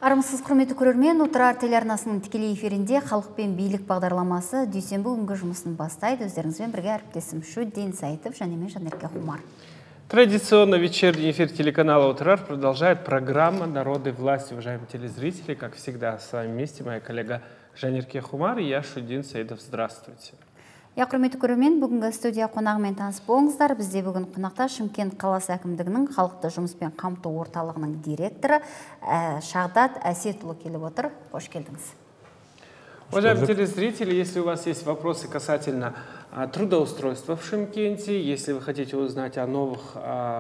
Армысыз құрметті көрермен, Отырар телеарнасының тікелей эфирінде халық пен билік бағдарламасы дүйсенбі күнгі жұмысын бастайды. Өздеріңізбен бірге әріптесім Шуддин Саитов және мен Жанерке Хумар. Традиционно вечерний эфир телеканала «Отырар» продолжает программа «Народы и власти». Уважаемые телезрители, как всегда, с вами вместе моя коллега Жанерке Хумар и я, Шуддин Саитов. Здравствуйте. Құрметті көрермен, бүгінгі студия қонағымен таныс болыңыздар. Бізде бүгін қонақта Шымкент қаласы әкімдігінің халықты жұмыспен қамту орталығының директоры Шағдат Әсетұлы келіп отыр. Қош келдіңіз. Уважаемые телезрители, если у вас есть вопросы касательно трудоустройства в Шымкенте, если вы хотите узнать о новых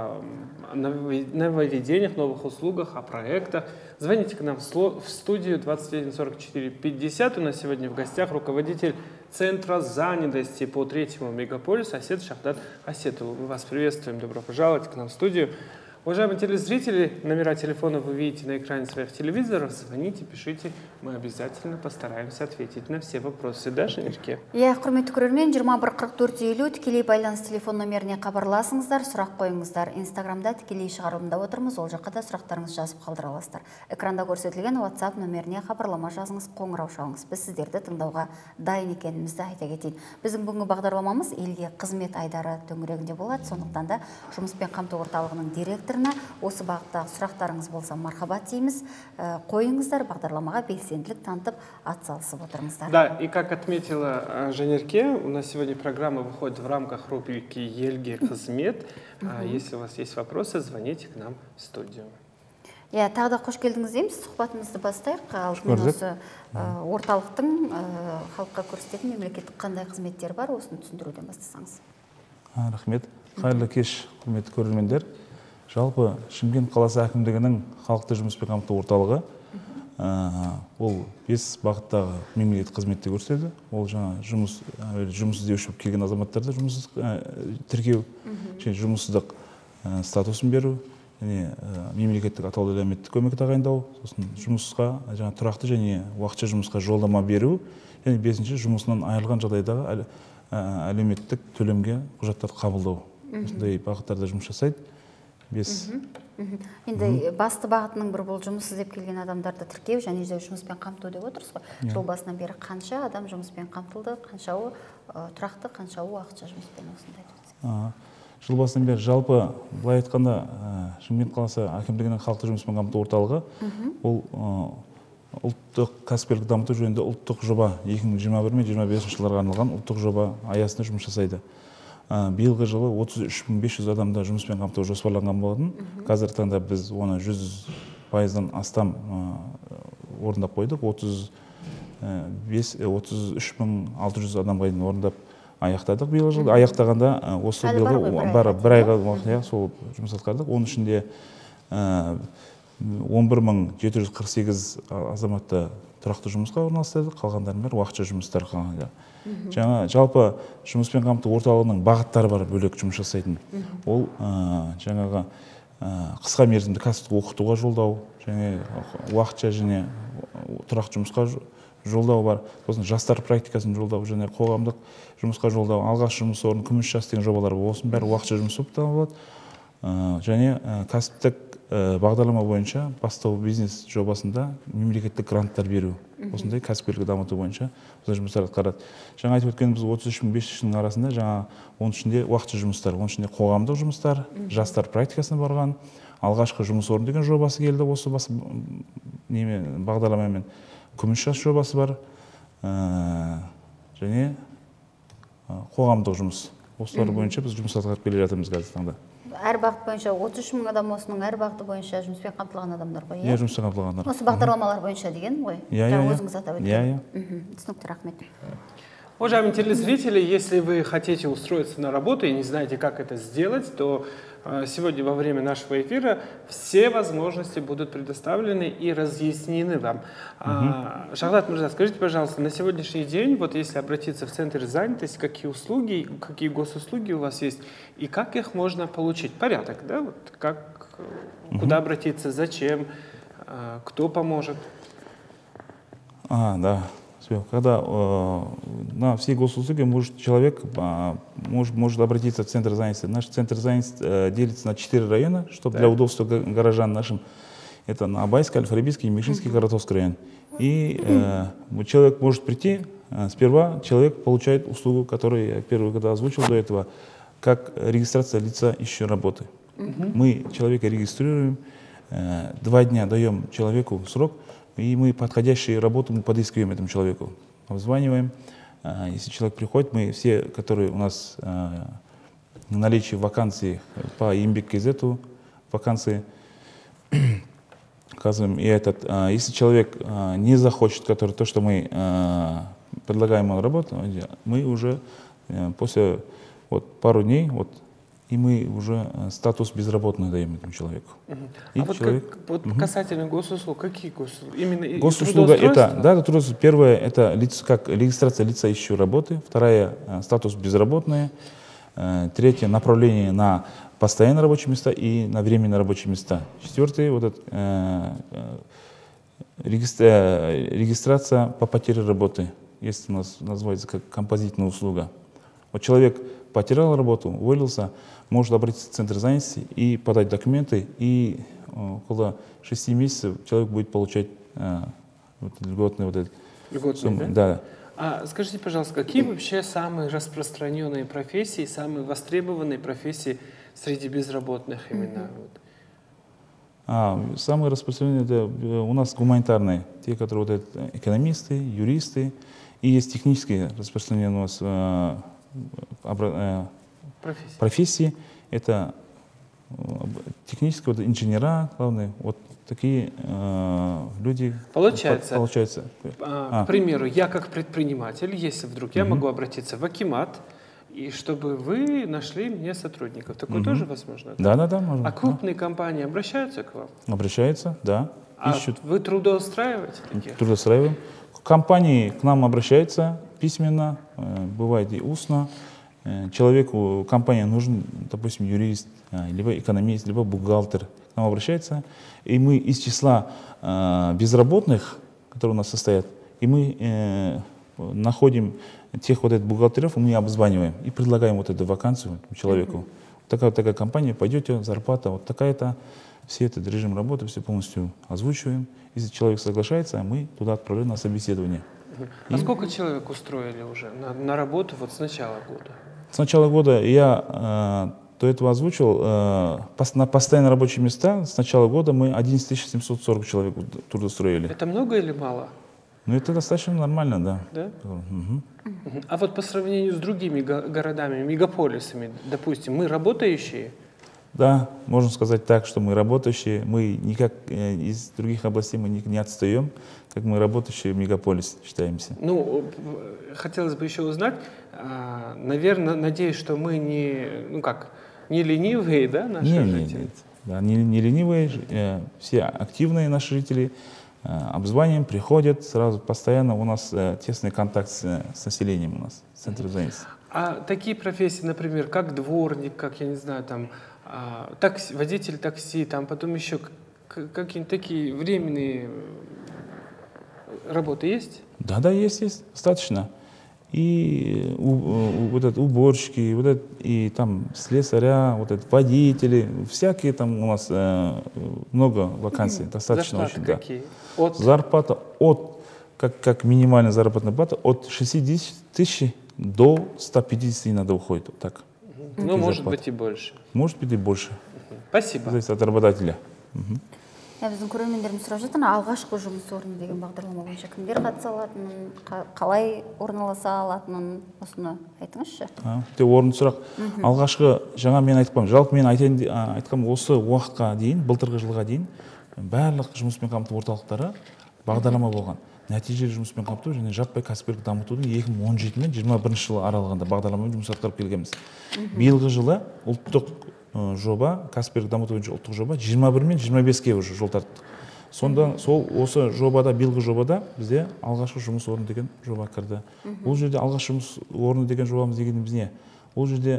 нововведениях, новых услугах, о проектах, звоните к нам в студию 21 44 50. У нас сегодня в гостях руководитель Центра занятости по 3-му мегаполису Шағдат Әсетұлы. Мы вас приветствуем, добро пожаловать к нам в студию. Уважаемые телезрители, номера телефона вы видите на экране своих телевизоров. Звоните, пишите, мы обязательно постараемся ответить на все вопросы. Да, Жанерке? Құрметті көрермен, 21-44-50 тікелей байланыс телефон номеріне хабарласыңыздар, сұрақ қойыңыздар. Инстаграмда тікелей шығарылымда отырмыз, ол жаққа да сұрақтарыңыз жазып қалдыра аласыздар. Экранда көрсетілген WhatsApp номеріне хабарлама жазыңыз, қоңырау шалыңыз. Біз сіздерді тыңдауға дайын екенімізді айта кетейін. Біздің бүгінгі бағдарламамыз елге қызмет айдары төңірегінде болады. Сондықтан да жұмыспен қамту орталығының директоры осы бағыттағы сұрақтарыңыз болса мархабат дейміз, қойыңыздар, бағдарламаға белсенділік танытып атсалысып отырыңыздар. Да, и как отметила Жанерке, у нас сегодня программа выходит в рамках рубрики «Елге қызмет». Если у вас есть вопросы, звоните к нам в студию. Тағы да қош келдіңіз дейміз, сұхбатымызды бастайық. Алдымен осы орталықтың халыққа көрсететін мемлекеттік қандай қызметтері бар, осыны түсіндіруден бастасаңыз. Рахмет. Қайырлы кеш, құрметті көрермендер. Жалпы Шымкент қаласы әкімдігінің халықты жұмыспен қамту орталығы ол 5 бағыттағы мемлекеттік қызметті көрсетеді. Ол жаңа жұмыс іздеуші болып келген азаматтарды жұмыссыз тіркеу, жұмыссыздық статусын беру, мемлекеттік атаулы әлеуметтік көмек тағайындау, сосын жұмысқа жаңа тұрақты және уақытша жұмысқа жолдама беру, және 5-ші жұмысынан айырылған жағдайдағы әлеуметтік төлемге құжаттарды қабылдау. Осындай бағыттарда жұмыс жасайды. Енді басты бағытының бір бұл жұмыс іздеп келген адамдарды тіркеу және жұмыспен қамту деп отырсыз ғой. Жыл басынан бері қанша адам жұмыспен қамтылды, қаншауы тұрақты, қаншауы уақытша жұмыспен, осындай айтыңыз. Жыл басынан бері жалпы былай айтқанда Шымкент қаласы әкімдігінің халықты жұмыспен қамту орталығы ол ұлттық кәсіпкерлік дамыту жөнінде ұлттық жоба 2021 мен 2025 жылдарға арналған ұлттық жоба аясында жұмыс жасайды. Биылғы жылы 33.500 адамда жұмыспен қамту жоспарланған болатын. Қазіргі таңда біз оны 100%-дан астам орындап қойдық. 33.600 адамға дейін орындап аяқтадық биылғы жылы. Аяқтағанда осы биылғы бір айға сол жұмыс атқардық. Оның ішінде 11.748 азаматты тұрақты жұмысқа орналастырдық, қалғандардың бәрі уақытша жұмыстар қалған. Жаңа жалпы жұмыспен қамту орталығының бағыттары бар, бөлек жұмыс жасайтын. Ол жаңағы қысқа мерзімді кәсіптік оқытуға жолдау, және уақытша және тұрақты жұмысқа жолдау бар. Сосын жастар практикасын жолдау, және қоғамдық жұмысқа жолдау, алғаш жұмыс орны, күміс жас деген жобалар бар. Осының бәрі уақытша жұмыс болып табылады. Және кәсіптік бағдарлама бойынша бастау бизнес жобасында мемлекеттік гранттар беру. Осындай кәсіпкерлікті дамыту бойынша осындай жұмыстар атқарады. Жаңа айтып өткеніміз 33.500-ның арасында жаңа оның ішінде уақытша жұмыстар, оның ішінде қоғамдық жұмыстар, жастар практикасына барған, алғашқы жұмыс орны деген жобасы келді. Осы бағдарламамен күміс жас жобасы бар, және қоғамдық жұмыс. Осылар бойынша біз жұмыс атқарып келе жатырмыз қазіргі таңда. Әр бағыт бойынша 33.000 адам, осының әр бағыты бойынша жұмыспен қамтылған адамдар ғой? Иә, жұмыспен қамтылғандар. Осы бағдарламалар бойынша деген ғой? Өзіңіз атап өткен. Түсінікті, рахмет. Уважаемые телезрители, если вы хотите устроиться на работу и не знаете, как это сделать, то сегодня во время нашего эфира все возможности будут предоставлены и разъяснены вам. Шағдат Мырза, скажите, пожалуйста, на сегодняшний день, вот если обратиться в Центр занятости, какие услуги, какие госуслуги у вас есть и как их можно получить? Порядок, да? Вот как, куда обратиться, зачем, кто поможет? Да. Когда на все госуслуги человек может обратиться в Центр занятости. Наш Центр занятости делится на 4 района, чтобы для удобства горожан нашим. Это на Абайский, Альфарбийский, Мишинский, Каратовский район. И человек может прийти, сперва человек получает услугу, которую я первый когда озвучил до этого, как регистрация лица ищущего работы. Мы человека регистрируем, 2 дня даем человеку срок, и мы подходящую работу мы подыскиваем этому человеку. Обзваниваем. Если человек приходит, мы все, которые у нас в наличии вакансий по Еңбек.кз вакансии, указываем. И если человек не захочет, то, что мы предлагаем ему работу, мы уже после пару дней, и мы уже статус безработного даем этому человеку. Касательно госуслуг, какие госуслуги? Именно госуслуга это трудоустройство. Первое это как регистрация лица ищущего работы, вторая статус безработные, третье направление на постоянные рабочие места и на временные рабочие места. Четвертое регистрация по потере работы, если у нас называется как композитная услуга. Человек потерял работу, уволился, может обратиться в центр занятости и подать документы, и около 6 месяцев человек будет получать льготные суммы. Да. Скажите, пожалуйста, какие вообще самые распространенные профессии, самые востребованные профессии среди безработных именно? Самые распространенные это у нас гуманитарные, те, которые экономисты, юристы, и есть технические распространенные у нас профессии. Это технические инженера, главные, такие люди. Получается. К примеру, я как предприниматель, если вдруг я могу обратиться в Акимат, и чтобы вы нашли мне сотрудников. Такое тоже возможно? Да, можно. А крупные компании обращаются к вам? Обращаются, да. Ищут. Вы трудоустраиваете таких? Трудоустраиваем. Компании к нам обращаются письменно, бывает и устно. Человеку, компания нужен, допустим, юрист, либо экономист, либо бухгалтер. К нам обращается. И мы из числа безработных, которые у нас состоят, и мы находим тех бухгалтеров, мы обзваниваем и предлагаем эту вакансию человеку. Такая компания, пойдете, зарплата такая-то, все этот режим работы, все полностью озвучиваем. Если человек соглашается, мы туда отправляем на собеседование. Сколько человек устроили уже на работу с начала года? С начала года я до этого озвучил, на постоянные рабочие места с начала года мы 11 740 человек трудоустроили. Это много или мало? Это достаточно нормально, да. А по сравнению с другими городами, мегаполисами, допустим, мы работающие? Да, можно сказать так, что мы работающие, мы никак из других областей мы не отстаем, как мы работающие в мегаполисе считаемся. Хотелось бы еще узнать, наверное, надеюсь, что мы не ленивые, да, наши жители? Нет. Да, не ленивые, все активные наши жители, обзваниваем, приходят, сразу постоянно у нас тесный контакт с населением у нас, в центре занятости. А такие профессии, например, как дворник, как, я не знаю, водитель такси, потом еще какие-нибудь такие временные работы есть? Да, есть, достаточно. И уборщики, и слесаря, водители, всякие у нас много вакансий, достаточно. Зарплаты очень, какие? Да. Зарплата как минимальная заработная плата, от 60 тысяч до 150 иногда уходит. Может быть и больше. Может быть и больше. Спасибо. Зависит от работодателя. Біздің көрермендеріміз сұрап жатыр, алғашқы жұмыс орны деген бағдарлама бойынша кімдер қатыса алатынын, қалай орналаса алатынын, осыны айтыңызшы. Орынды сұрақ. Алғашқы, жаңа мен айтпам, жалпы мен айтқам, осы уақытқа дейін, былтырғы жылға дейін, барлық жұмыспен қамту орталықтары бағдарлама болған. Нәтижелі жұмыспен қамту және жаппай кәсіпкерлік дамытудың 2017 мен 2021 жылы аралығында бағдарламамен жұмыс атқарып келгенбіз. Биылғы жылы ұлттық жоба, кәсіпкерлік дамыту бойынша ұлттық жоба 21 мен 25-ке уже жол тарттық. Сонда осы жобада, биылғы жобада бізде алғашқы жұмыс орны деген жоба кірді. Бұл жерде алғашқы жұмыс орны деген жобамыз дегеніміз не? Бұл жерде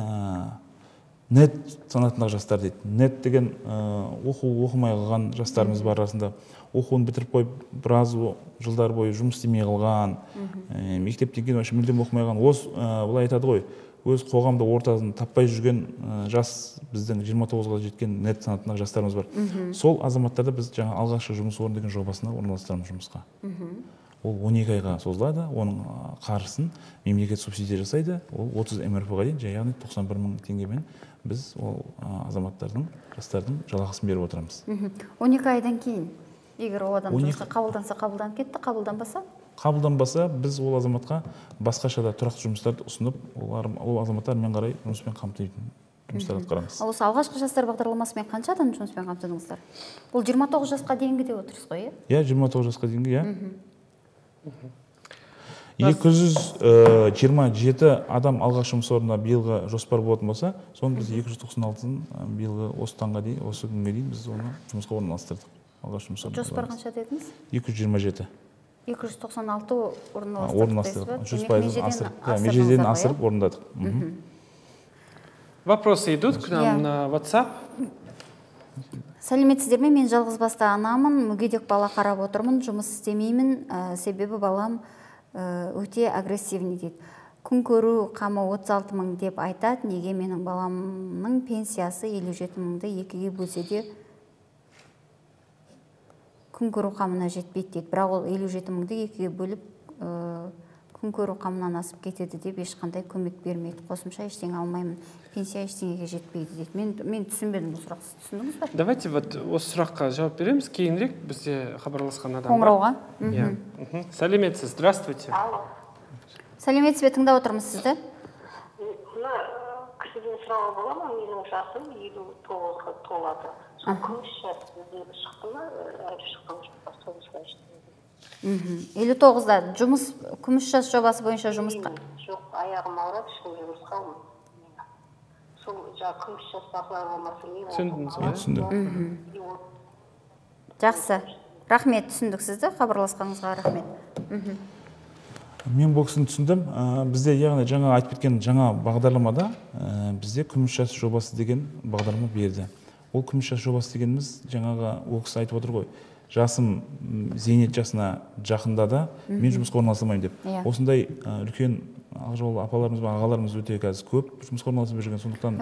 нет санатындағы жастар дейді. Нет деген оқымай қалған жастарымыз бар арасында. Оқуын бітіріп қойып, біраз жылдар бойы жұмыс істемей қалған, мектептен кейін мүлдем оқымай қалған. Бұлай айтады ғой, өз қоғамда ортасын таппай жүрген жас біздің 29-ға жеткен нет санатындағы жастарымыз бар. Сол азаматтарды біз жаңа алғашқы жұмыс орны деген жобасына орналастырамыз жұмысқа. Ол 12 айға созылады, оның қаржысын мемлекет субсидия жасайды, ол 30 МРП-ға дейін, яғни 91 мың теңгемен біз ол азаматтардың, жастардың жалақысын беріп отырамыз. 12 айдан кейін, егер ол адам жұмысқа қабылданса, қабылданып кетті, қабылданбаса? Қабылданбаса, біз ол азаматқа басқаша да тұрақты жұмыстарды ұсынып, ол азаматтар мен қарай жұмыспен қамтитын жұмыстарды атқарамыз. Ал осы алғашқы жастар бағдарламасымен қанша адам жұмыспен қамтыдыңыздар? Бұл 29 жасқа дейінгі деп отырсыз ғой, иә? 29 жасқа дейінгі, иә. 227 адам алғаш жұмыс орнына биылғы жоспар болатын болса, соны біз 296-ын биылғы осы таңға дейін, осы күнге дейін біз оны жұмысқа орналастырдық. Алғаш жұмыс орнына. Жоспар қанша дедіңіз? 227. 296 орналастырдық. 100% межеден асырып орындадық. Вопросы идут к нам на WhatsApp. Сәлеметсіздер ме? Мен жалғызбасты анамын, мүгедек бала қарап отырмын, жұмыс істемеймін, себебі балам өте агрессивный дейді. Күн көру қамы 36 мың деп айтады, неге менің баламның пенсиясы 57 мыңды екіге бөлсе де күн көру қамына жетпейді дейді. Бірақ ол 57 мыңды екіге бөліп күн көру қамынан асып кетеді деп ешқандай көмек бермейді. Қосымша ештеңе алмаймын, пенсия ештеңеге жетпейді дейді. Мен түсінбедім бұл сұрақты, сіз түсіндіңіз бе? Давайте вот осы сұраққа жауап береміз. Кейінірек бізде хабарласқан адам бар. Қоңырауға. Сәлеметсіз, здравствуйте. Сәлеметсіз бе, тыңдап отырмыз сізді. Мына кісіден сұрауға бола ма? Менің жасым 59-ға толады. Сол күміс жас бізде шықты ма? Әлі шыққан жоқ, автобусқа ештеңе. 59-да жұмыс, күміс жас жобасы бойынша жұмысқа? Жоқ, аяғым ауырады, ешкім жұмысқа алмайды. Сол күміс жас бақылар болмаса не болады? Түсіндім. Жақсы. Рахмет, түсіндік сізді, хабарласқаныңызға рахмет. Мен бұл кісіні түсіндім. Бізде, яғни жаңа айтып кеткен жаңа бағдарламада бізде күміс жас жобасы деген бағдарлама берді. Ол күміс жас жобасы дегеніміз жаңаға ол кісі айтып отыр ғой. Жасым зейнет жасына жақындады, мен жұмысқа орналастырмаймын деп. Осындай үлкен ақ-жол апаларымыз бен ағаларымыз өте қазір көп жұмысқа орналасып жүрген, сондықтан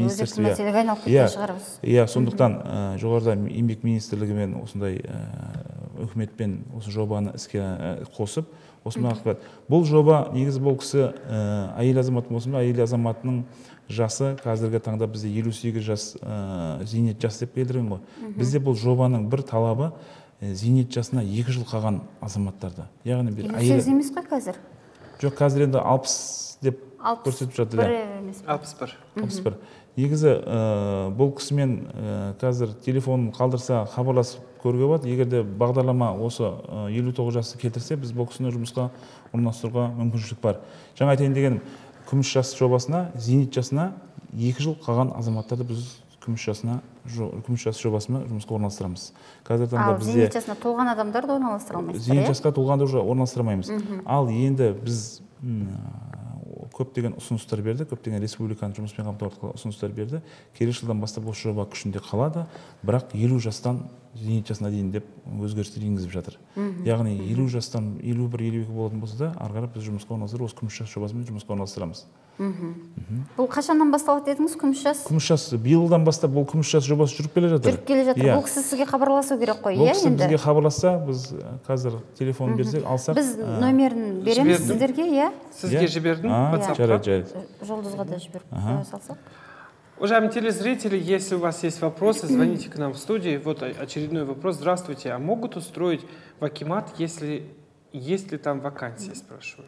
сондықтан жоғарыда еңбек министрлігімен осындай үкіметпен осы жобаны іске қосып, осымен ақпарат. Бұл жоба негізі бұл кісі әйел азамат болсын, әйел азаматының жасы қазіргі таңда бізде 58 жас зейнет жас деп келдірген ғой. Бізде бұл жобаның бір талабы зейнет жасына 2 жыл қалған азаматтарды. Яғни 58 емес қой қазір? Жоқ, қазір енді 60 деп көрсетіп жатыр. 61. Негізі бұл кісімен қазір телефонын қалдырса хабарласып көруге болады. Егер де бағдарлама осы 59 жасты келтірсе, біз бұл кісіні жұмысқа орналастыруға мүмкіншілік бар. Жаңа айтайын дегенім, күміс жас жобасына, зейнет жасына 2 жыл қалған азаматтарды біз күміс жас жобасына жұмысқа орналастырамыз. Ал зейнет жасына толған адамдарды орналастыра алмайсыз? Зейнет жасқа толғанды уже орналастырамаймыз. Ал енді біз көптеген ұсыныстар берді, көптеген республиканың жұмыспен қамту арқылы ұсыныстар берді. Келесі жылдан бастап осы жоба күшінде қалады, бірақ 50 жастан зейнет жасына дейін деп өзгерістер енгізіп жатыр. Яғни 50 жастан 51-52 болатын болса да, ары қарап біз жұмысқа орналастырып, осы күміс жас жобасымен жұмысқа орналастырамыз. Бұл қашаннан басталады дедіңіз, күміс жас? Күміс жас биылдан бастап бұл күміс жас жобасы жүріп келе жатыр. Жүріп келе жатыр. Бұл кісі сізге хабарласу керек қой, иә? Бұл кісі бізге хабарласса, біз қазір телефонын берсек, алсақ. Біз нөмерін береміз сіздерге, иә? Сізге жібердім, WhatsApp-қа. Жұлдызға да жіберіп салсақ. Уважаемые телезрители, если у вас есть вопросы, звоните к нам в студии. Вот очередной вопрос. Здравствуйте. А могут устроить в Акимат, если есть ли там вакансии, спрашивают?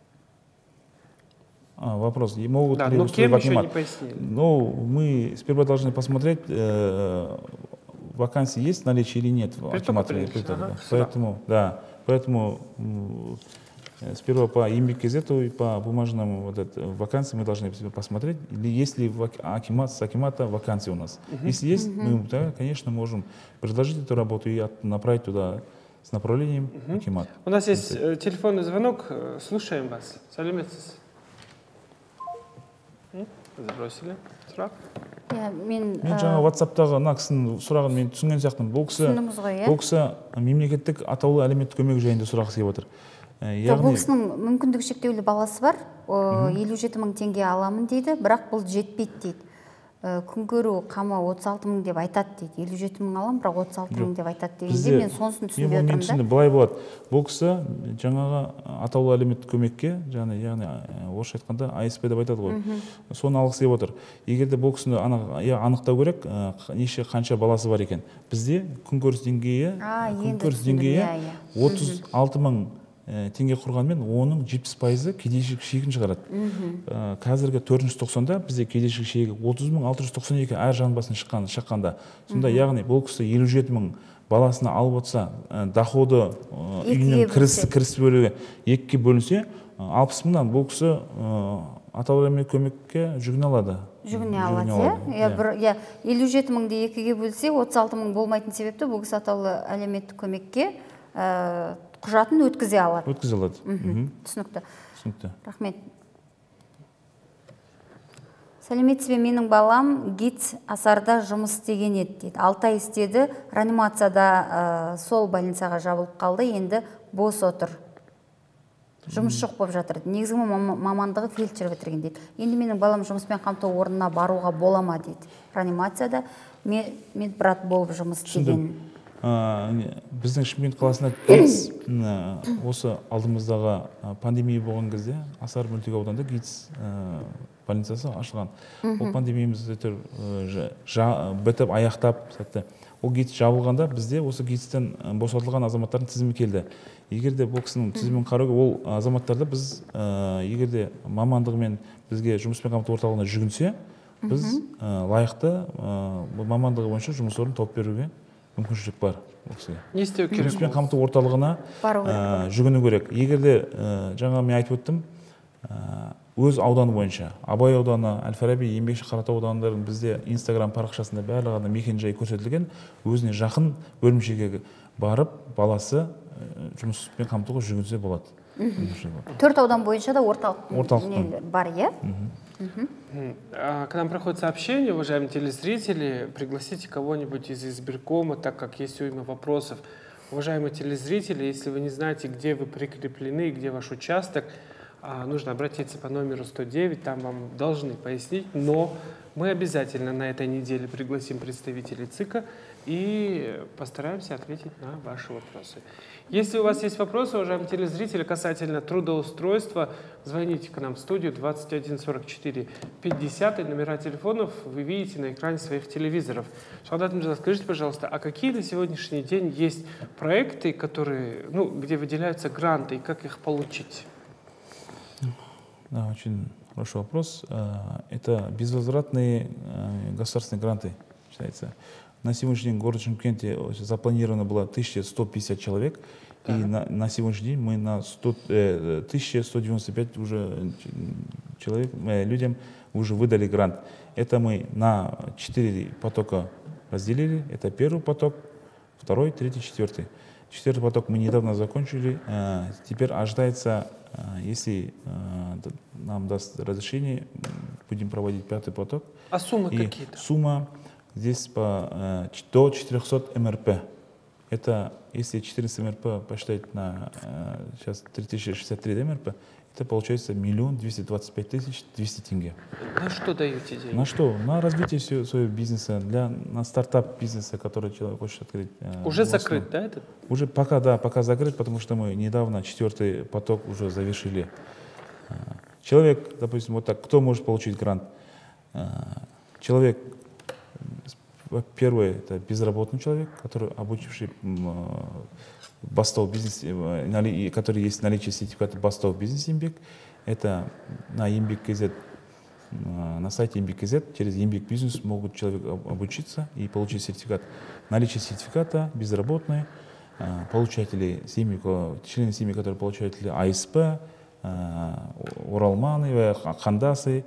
Вопрос. Могут да, ли но устроить кем в Акимат? еще не пояснили. Ну, мы сперва должны посмотреть, вакансии есть в наличии или нет в Акимате. Поэтому сперва по еңбек.кз и по бумажному вакансии мы должны посмотреть, есть ли с Акимата вакансии у нас. Если есть, мы, конечно, можем предложить эту работу и направить туда с направлением Акимат. У нас есть телефонный звонок, слушаем вас. Сәлеметсіз. Забросили сұрақ? Мен жаңа WhatsApp-тағы ана кісінің сұрағын мен түсінген сияқтымын. Бұл кісі мемлекеттік атаулы әлеуметтік көмек жайында сұрағысы келіп отыр. Бұл кісінің мүмкіндігі шектеулі баласы бар, 57 мың теңге аламын дейді, бірақ бұл жетпейді дейді. Күн көру қамы 36 мың деп айтады дейді. 57 мың алам, бірақ 36 мың деп айтады дегенде мен сонысын түсінбей отырмын да. Былай болады. Бұл кісі жаңағы атаулы әлеуметтік көмекке, яғни орысша айтқанда АСП деп айтады ғой. Соны алғысы келіп отыр. Егер де бұл кісіні анықтау керек, қанша баласы бар екен. Бізде күнкөріс деңгейі 36 мың теңге құрғанмен оның 70%-ы кедейшілік шегін шығарады. Қазіргі 4-ші тоқсанда бізде кедейшілік шегі 30.692 әр жан басына шыққанда. Сонда яғни бұл кісі 57 мың баласына алып отса, доходы үйінің кіріс бөлігі 2-ке бөлінсе, 60 мыңнан бұл кісі атаулы әлеуметтік көмекке жүгіне алады. Жүгіне алады. 57 мыңды 2-ге бөлсе, 36 мың болмайтын себепті бұл кісі атаулы әлеуметтік көмекке құжатын өткізе алады. Өткізе алады. Түсінікті. Рахмет. Сәлеметсіз бе, менің балам ГИТС Асарда жұмыс істеген еді дейді. 6 ай істеді, реанимацияда сол больницаға жабылып қалды, енді бос отыр. Жұмыс жоқ болып жатыр. Негізгі мамандығы фельдшер бітірген дейді. Енді менің балам жұмыспен қамту орнына баруға бола ма дейді. Реанимацияда медбрат болып жұмыс істеген. Біздің Шымкент қаласында осы алдымыздағы пандемия болған кезде Асар мөлтек ауданында ГИТС больницасы ашылған. Ол пандемиямыз бітіп аяқтап сәтті. Ол ГИТС жабылғанда бізде осы ГИТСтен босатылған азаматтардың тізімі келді. Егер де бұл кісінің тізімін қарауға, ол азаматтарды біз егер де мамандығымен бізге жұмыспен қамту орталығына жүгінсе, біз лайықты мамандығы бойынша жұмыс орнын тауып беруге мүмкіншілік бар. Не істеу керек? Жұмыспен қамту орталығына жүгіну керек. Егер де жаңа мен айтып өттім, өз ауданы бойынша Абай ауданы, Әл-Фараби, Еңбекші Қаратау аудандарын бізде Инстаграм парақшасында барлығында мекен-жайы көрсетілген, өзіне жақын бөлімшеге барып, баласы жұмыспен қамтуға жүгінсе болады. 4 аудан бойынша да орталық бар, е? К нам проходит сообщение, уважаемые телезрители, пригласите кого-нибудь из избиркома, так как есть уйма вопросов. Уважаемые телезрители, если вы не знаете, где вы прикреплены, где ваш участок, нужно обратиться по номеру 109, там вам должны пояснить, но мы обязательно на этой неделе пригласим представителей ЦИКа и постараемся ответить на ваши вопросы. Если у вас есть вопросы, уважаемые телезрители, касательно трудоустройства, звоните к нам в студию 21 44 50, и номера телефонов вы видите на экране своих телевизоров. Шахдат Мирза, скажите, пожалуйста, а какие на сегодняшний день есть проекты, которые, где выделяются гранты, и как их получить? Да, очень хороший вопрос. Это безвозвратные государственные гранты, считается. На сегодняшний день в городе Шымкенте запланировано было 1150 человек, и на сегодняшний день мы на 1195 уже людям уже выдали грант. Это мы на 4 потока разделили. Это первый поток, второй, третий, четвертый. Четвертый поток мы недавно закончили. Теперь ожидается, если нам даст разрешение, будем проводить 5-й поток. А суммы какие-то? Сумма здесь до 400 МРП. Это, если 14 МРП посчитать на сейчас 3063 МРП, это получается 1 225 200 тенге. На что даете деньги? На что? На развитие своего бизнеса, на стартап бизнеса, который человек хочет открыть. Уже закрыт, да, этот? Уже пока закрыт, потому что мы недавно 4-й поток уже завершили. Человек, допустим, вот так, кто может получить грант? Человек, первый, это безработный человек, который обучивший Бастау бизнес, который есть наличие сертификата Бастау бизнес Ембек. Это на Ембек КЗ, на сайте Ембек КЗ через Ембек бизнес могут человек обучиться и получить сертификат. Наличие сертификата, безработные, получатели семьи, члены семьи, которые получатели АСП, Уралманы, Хандасы,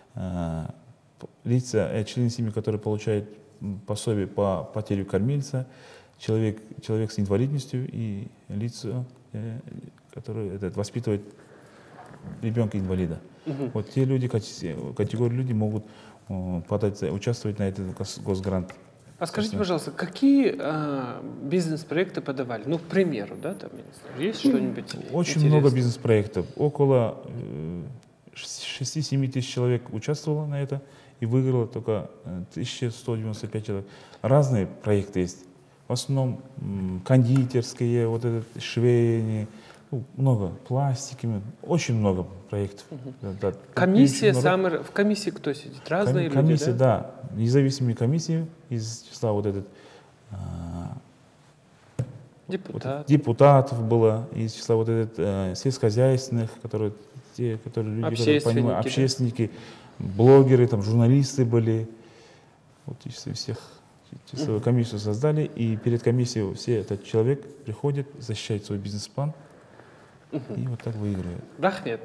лица, члены семьи, которые получают пособие по потере кормильца, человек с инвалидностью и лица, которые воспитывают ребенка-инвалида. Вот те люди, категории людей могут участвовать на этот госгрант. А скажите, пожалуйста, какие бизнес-проекты подавали? Ну, к примеру, да, там, я не знаю, есть что-нибудь Очень много бизнес-проектов. Около 6-7 тысяч человек участвовало на это и выиграло только 1195 человек. Разные проекты есть. В основном кондитерские, вот этот швейные, много пластики, очень много проектов. Да, комиссия, в комиссии кто сидит? Разные люди, комиссия, да? Независимые комиссии из числа вот этот депутатов было, из числа вот этот сельскохозяйственных, которые люди, которые понимают, общественники, блогеры, там журналисты были. Вот из всех числовую комиссию создали, и перед комиссией все этот человек приходит, защищает свой бизнес-план. И вот так выигрывает. Рахмет.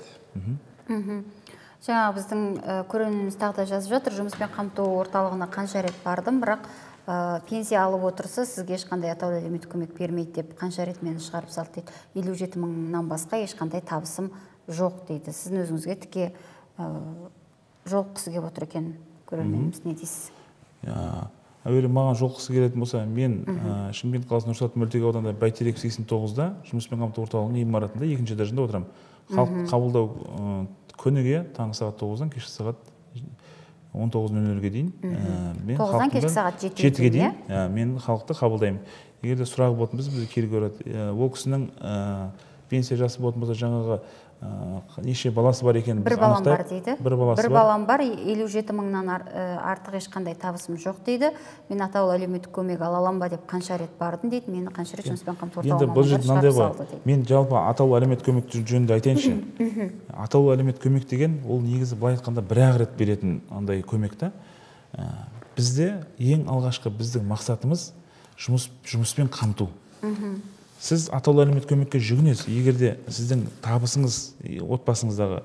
Жаңа біздің көрерменіміз тағы да жазып жатыр, жұмыспен қамту орталығына қанша рет бардым, бірақ пенсия алып отырса, сізге ешқандай атаулы әлеуметтік көмек бермейді деп қанша рет мені шығарып салды дейді. 57 мыңнан басқа ешқандай табысым жоқ дейді. Сіздің өзіңізге тіке жолыққысы келіп отыр екен, көрерменіміз, не дейсіз? Әуелі маған жолыққысы келетін болса, мен Шымкент қаласы Нұрсат мөлтек ауданында Бәйтерек 89-да жұмыспен қамту орталығының ғимаратында 2-ші этажында отырамын. Халық қабылдау күніге таңғы сағат 9-дан кешкі сағат 19:00-ге дейін. 9-дан кешкі сағат 7-ге дейін мен халықты қабылдаймын. Егер де сұрағы болатын болса, бізге келіп көреді. Ол кісінің пенсия жасы болатын болса, жаңағы неше баласы бар екенін біз анықтаймыз. Бір балам бар дейді. Бір балам бар, 57 мыңнан артық ешқандай табысым жоқ дейді. Мен атаулы әлеуметтік көмек ала аламын ба деп қанша рет бардым дейді. Мені қанша рет жұмыспен қамту орталығына шығарып салды дейді. Мен жалпы атаулы әлеуметтік көмек жөнінде айтайыншы. Атаулы әлеуметтік көмек деген ол негізі былай айтқанда бір-ақ рет беретін андай көмек та. Бізде ең алғашқы біздің мақсатымыз жұмыспен қамту. Сіз атаулы әлеуметтік көмекке жүгінесіз, егер де сіздің табысыңыз отбасыңыздағы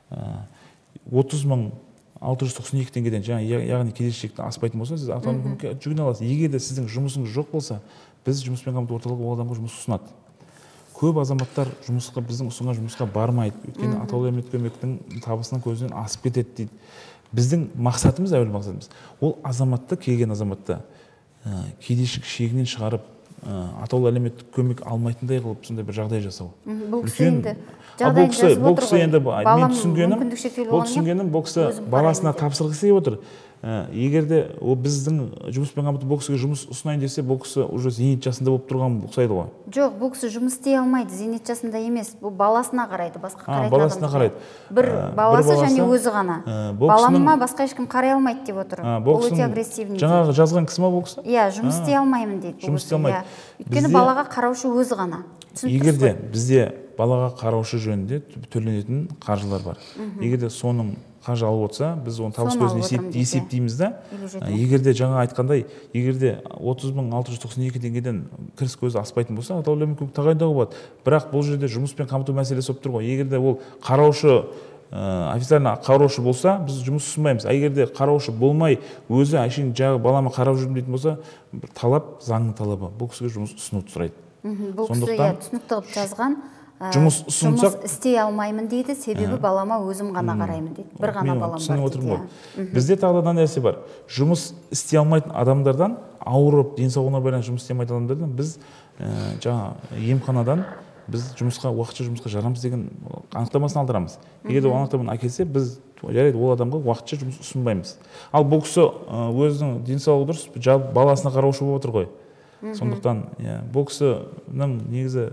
30.692 теңгеден, яғни келешекте аспайтын болса, сіз атаулы көмекке жүгіне аласыз. Егер де сіздің жұмысыңыз жоқ болса, біз жұмыспен қамту орталығы ол адамға жұмыс ұсынады. Көп азаматтар біздің ұсынған жұмысқа бармайды, өйткені атаулы әлеуметтік көмектің табысының көзінен асып кетеді дейді. Біздің мақсатымыз, әуелгі мақсатымыз, ол азаматты, келген азаматты кедейшілік шегінен шығарып, атаулы әлеуметтік көмек алмайтындай қылып сондай бір жағдай жасау. Бұл кісі енді жағдайын жазып отыр ғой. Мен түсінгенім, бұл кісі баласына тапсырғысы келіп отыр. Егер де біздің жұмыспен қамту бұл кісіге жұмыс ұсынайын десе, бұл кісі уже зейнет жасында болып тұрған ұқсайды ғой. Жоқ, бұл кісі жұмыс істей алмайды, зейнет жасында емес. Бұл баласына қарайды, басқа қарайтын адам. Баласына қарайды. Бір баласы және өзі ғана. Баламыма басқа ешкім қарай алмайды деп отыр. Ол өте агрессивный. Жаңағы жазған кісі ма бұл кісі? Иә, жұмыс істей алмаймын дейді. Жұмыс істей алмайды. Өйткені балаға қараушы өзі ғана. Егер де бізде балаға қараушы жөнінде төленетін қаржылар бар. Егер де соның қаржы алып отырса, біз оны табыс көзін есептейміз да. Егер де жаңа айтқандай, егер де 30.692 теңгеден кіріс көзі аспайтын болса, атаулы әлеуметтік көмек тағайындауға болады. Бірақ бұл жерде жұмыспен қамту мәселесі болып тұр ғой. Егер де ол қараушы, официально қараушы болса, біз жұмыс ұсынбаймыз. Егер де қараушы болмай, өзі әшейін жағы балама қарап жүрмін дейтін болса, талап, заңның талабы. Бұл кісіге жұмыс ұсынуды сұрайды. Бұл кісіге түсінікті қылып жазған. Жұмыс ұсынсақ, істей алмаймын дейді, себебі балама өзім ғана қараймын дейді. Бір ғана балам бар дейді. Бізде тағы да нәрсе бар. Жұмыс істей алмайтын адамдардан, ауырып, денсаулығына байланысты жұмыс істей алмайтын адамдардан біз жаңа емханадан біз уақытша жұмысқа жарамыз деген анықтамасын алдырамыз. Егер де ол анықтаманы әкелсе, біз жарайды ол адамға уақытша жұмыс ұсынбаймыз. Ал бұл кісі өзінің денсаулығы дұрыс, баласына қараушы болып отыр ғой. Сондықтан бұл кісінің негізі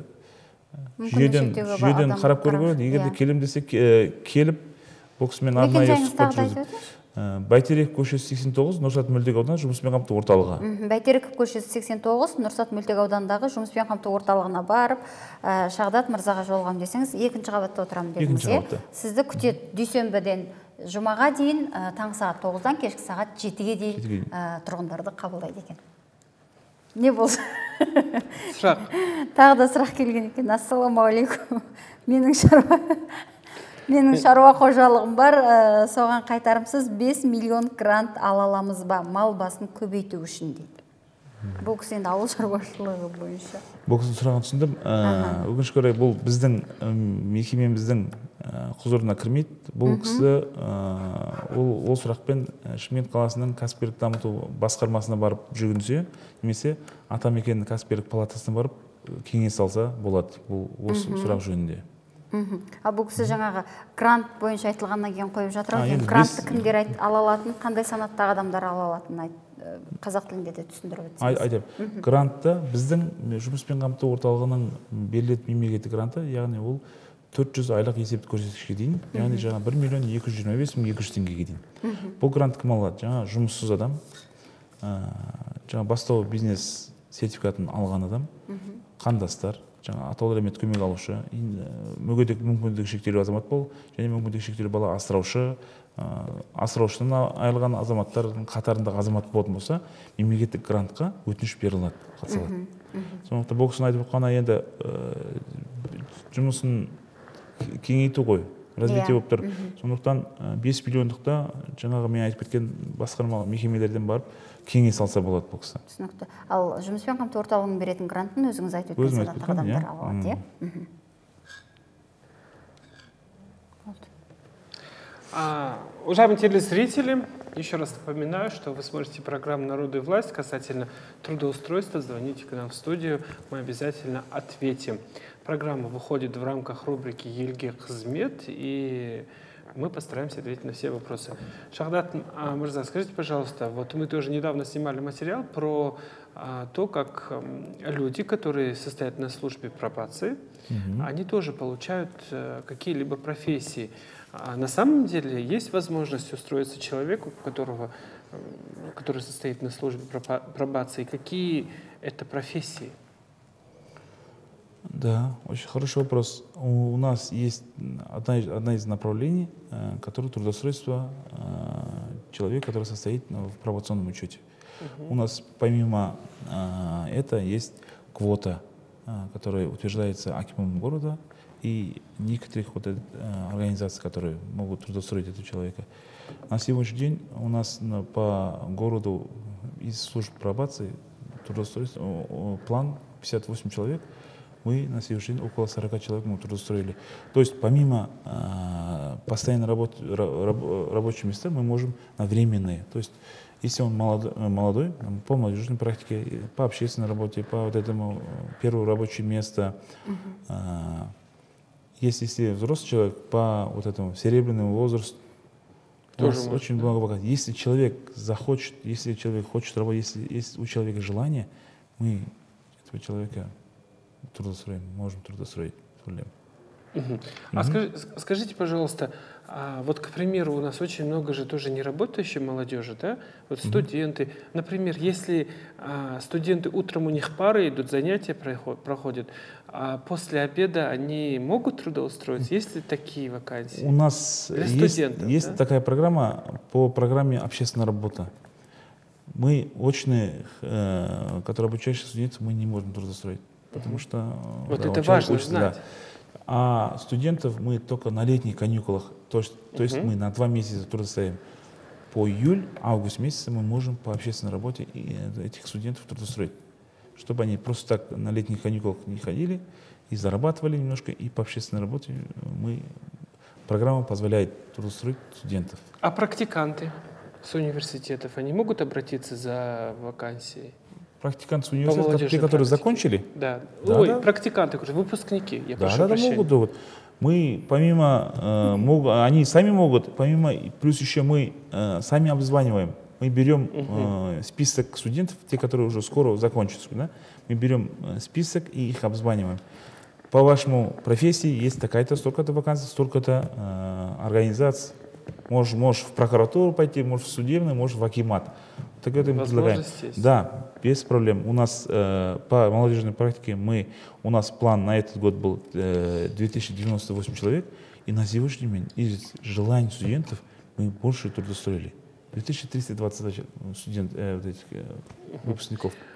жүйеден қарап көруге болады. Егер де келем десе келіп, бұл кісімен арнайы сұхбат жүргізіп. Бәйтерек көшесі 89, Нұрсат мөлтек ауданында жұмыспен қамту орталығы. Бәйтерек көшесі 89, Нұрсат мөлтек ауданындағы жұмыспен қамту орталығына барып, Шағдат мырзаға жолығамын десеңіз, 2-ші қабатта отырамын дедіңіз. Сізді күтеді дүйсенбіден жұмаға дейін таңғы сағат 9-дан кешкі сағат 7-ге дейін тұрғындарды қабылдайды екен. Не болды? Сұрақ. Тағы да сұрақ келген екен. Ассаламағалейкум. Менің шаруа қожалығым бар, соған қайтарымсыз 5 миллион грант ала аламыз ба, мал басын көбейту үшін дейді. Бұл кісі енді ауыл шаруашылығы бойынша. Бұл кісінің сұрағын түсіндім. Өкінішке орай бұл біздің мекемеміздің құзырына кірмейді. Бұл кісі ол сұрақпен Шымкент қаласының кәсіпкерлік дамыту басқармасына барып жүгінсе, немесе Атамекеннің кәсіпкерлік палатасына барып кеңес алса болады бұл осы сұрақ жөнінде. Ал бұл кісі жаңағы грант бойынша айтылғаннан кейін қойып жатыр. Грантты кімдер ала алатын, қандай санаттағы адамдар ала алатын қазақ тілінде де түсіндіріп өтсеңіз. Айтайын. Грантты біздің жұмыспен қамту орталығының берілетін мемлекеттік гранты, яғни ол 400 айлық есептік көрсеткішке дейін, яғни жаңа 1.225.200 теңгеге дейін. Бұл грант кім алады? Жаңа жұмыссыз адам, жаңа бастау бизнес сертификатын алған адам, қандастар, жаңа атаулы әлеуметтік көмек алушы, мүмкіндігі шектеулі азамат бол, және мүмкіндігі шектеулі бала асыраушыдан айырылған азаматтардың қатарындағы азамат болатын болса, мемлекеттік грантқа өтініш беріледі, қатыса алады. Сондықтан бұл кісінің айтып отқаны енді жұмысын кеңейту ғой, развитие болып тұр. Сондықтан 5 миллиондықта жаңағы мен айтып кеткен басқарма мекемелерден барып кеңес алса болады бұл кісі. Түсінікті. Ал жұмыспен қамту орталығының беретін грантын өзіңіз айтып өткен санаттағы адамдар ала алады, Уважаемые телезрители, еще раз напоминаю, что вы смотрите программу «Народу и власть» касательно трудоустройства. Звоните к нам в студию, мы обязательно ответим. Программа выходит в рамках рубрики «Елге Қызмет», и мы постараемся ответить на все вопросы. Шахдат Мырза, скажите, пожалуйста, вот мы тоже недавно снимали материал про то, как люди, которые состоят на службе пробации, они тоже получают какие-либо профессии. На самом деле есть возможность устроиться человеку, который состоит на службе пробации. Какие это профессии? Да, очень хороший вопрос. У нас есть одна из направлений, которое трудоустройство человека, который состоит в пробационном учете. У нас помимо этого есть квота, которая утверждается акимом города и некоторых организаций, которые могут трудоустроить этого человека. На сегодняшний день у нас по городу из служб пробации трудоустройства план 58 человек. Мы на сегодняшний день около 40 человек мы трудоустроили. То есть помимо постоянной рабочего места мы можем на временные. То есть если он молодой, по молодежной практике, по общественной работе, по вот этому первое рабочее место. Если взрослый человек, по вот этому серебряному возрасту, тоже очень много богатых. Если человек захочет, если человек хочет работать, если у человека желание, мы этого человека трудоустроим, можем трудоустроить. Проблем. Скажите, пожалуйста, вот, к примеру, у нас очень много же тоже неработающей молодежи, да? Вот студенты. Например, если студенты утром у них пары идут, занятия проходят, а после обеда они могут трудоустроиться? Есть ли такие вакансии? У нас есть такая программа по программе «Общественная работа». Мы очные, которые обучающие студенты, мы не можем трудоустроить, потому что... Вот это важно знать. Да. А студентов мы только на летних каникулах, то есть мы на 2 месяца трудоустраиваем. По июль-август месяце мы можем по общественной работе этих студентов трудоустроить, чтобы они просто так на летних каникулах не ходили и зарабатывали немножко, и по общественной работе программа позволяет трудоустроить студентов. А практиканты с университетов, они могут обратиться за вакансией? Практиканты с университета, те, которые закончили? Да. Ой, практиканты, выпускники, я прошу прощения. Могут. Мы помимо, они сами могут, помимо, плюс еще мы сами обзваниваем. Мы берем список студентов, те, которые уже скоро закончатся, да? Мы берем список и их обзваниваем. По вашему профессии есть такая-то, столько-то вакансий, столько-то организаций. Можешь в прокуратуру пойти, можешь в судебную, можешь в акимат. Так это мы предлагаем. Да, без проблем. У нас по молодежной практике у нас план на этот год был 2098 человек, и на сегодняшний день из желаний студентов мы больше трудоустроили. 2320 выпускников.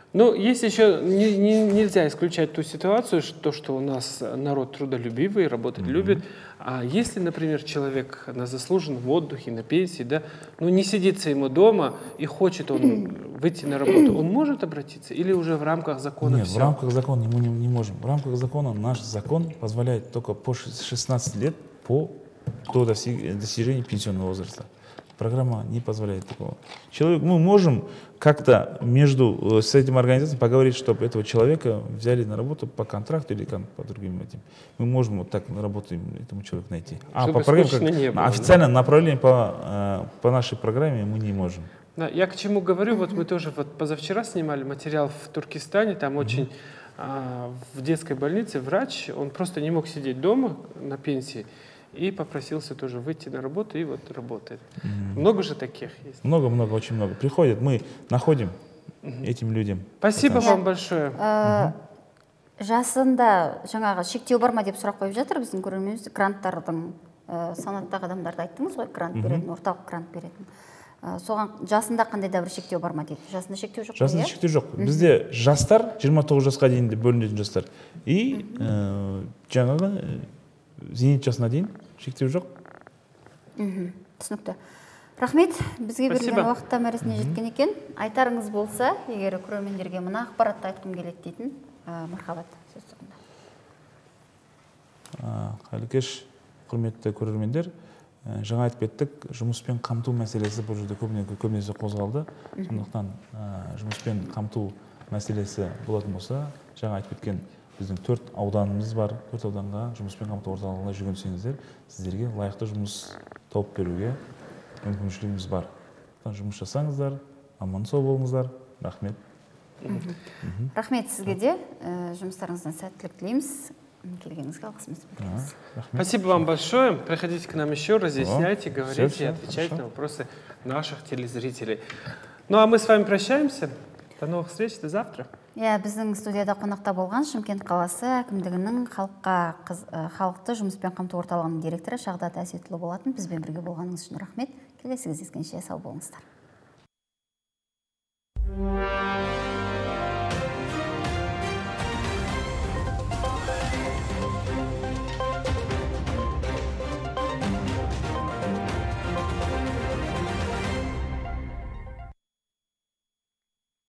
Но есть еще, нельзя исключать ту ситуацию, что у нас народ трудолюбивый, работать любит. А если, например, человек на заслуженном отдыхе, на пенсии, да, ну не сидится ему дома и хочет он выйти на работу, он может обратиться или уже в рамках закона? Нет, все? в рамках закона мы не можем. В рамках закона наш закон позволяет только по 16 лет до достижения пенсионного возраста. Программа не позволяет такого. Мы можем как-то с этим организацией поговорить, чтобы этого человека взяли на работу по контракту или по другим этим. Мы можем вот так на работу этому человеку найти. А Чтобы по программе, не было, официальное направление по нашей программе мы не можем. Да, я к чему говорю, вот мы тоже позавчера снимали материал в Туркестане, там очень в детской больнице врач, он просто не мог сидеть дома на пенсии, и попросился тоже выйти на работу, и вот работает. Много же таких есть? Много, очень много. Приходят, мы находим этим людям. Спасибо вам большое. Жасында жаңағы шектеу бар ма деп сұрақ қойып жатыр біздің көрерменіміз. Гранттардың санаттағы адамдарды айттыңыз ғой, грант беретін, орталық грант беретін. Соған жасында қандай да бір шектеу бар ма дейді. Жасында шектеу жоқ. Жасында шектеу жоқ. Бізде жастар 29 жасқа дейін бөлінетін жастар. И жаңағы зейнет жасына дейін шектеу жоқ. Түсінікті. Рахмет, бізге берілген уақытта мәресіне жеткен екен. Айтарыңыз болса, егер көрермендерге мына ақпаратты айтқым келеді дейтін, мархабат, сөз соңында. Қайырлы кеш, құрметті көрермендер. Жаңа айтып кеттік, жұмыспен қамту мәселесі бұл жерде көбінесе қозғалды. Сондықтан жұмыспен қамту мәселесі болатын болса, жаңа айтып кеткен біздің 4 ауданымыз бар. 4 ауданға жұмыспен қамту орталығына жүгінсеңіздер, сіздерге лайықты жұмыс тауып беруге мүмкіншілігіміз бар. Жұмыс жасаңыздар, аман сау болыңыздар. Рахмет. Рахмет сізге де. Жұмыстарыңыздан сәттілік тілейміз. Келгеніңізге алғысымызды білдіреміз. Спасибо вам большое. Приходите к нам еще, разъясняйте, говорите и отвечайте на вопросы наших телезрителей. Ну а мы с вами прощаемся. До новых встреч, до завтра. Біздің студияда қонақта болған Шымкент қаласы әкімдігінің халықты жұмыспен қамту орталығының директоры Шағдат Әсетұлы болатын. Бізбен бірге болғаныңыз үшін рахмет. Келесі кездескенше сау болыңыздар.